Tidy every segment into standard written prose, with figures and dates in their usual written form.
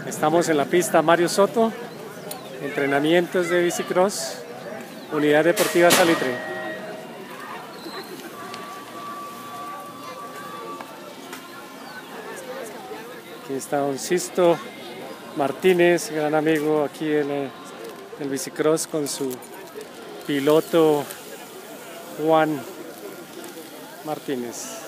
Estamos en la pista Mario Soto, entrenamientos de bicicross, Unidad Deportiva Salitre. Aquí está don Sisto Martínez, gran amigo aquí del bicicross, con su piloto Juan Martínez.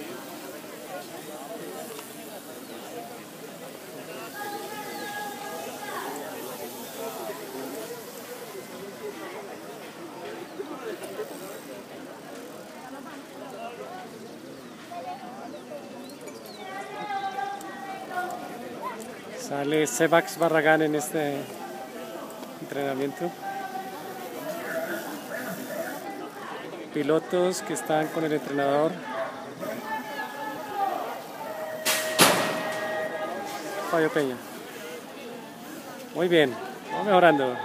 Sale Sebax Barragán en este entrenamiento. Pilotos que están con el entrenador. Fabio Peña. Muy bien, vamos mejorando.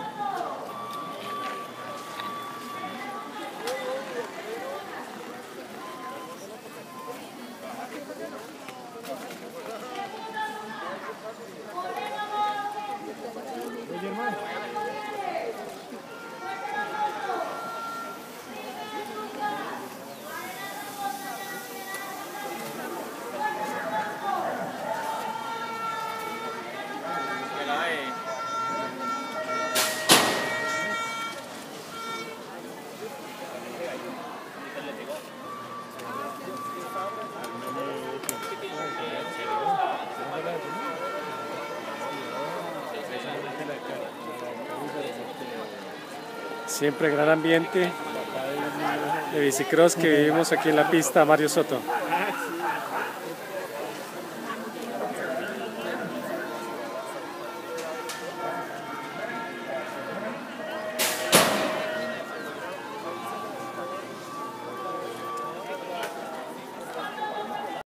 Siempre gran ambiente de bicicross que vivimos aquí en la pista Mario Soto.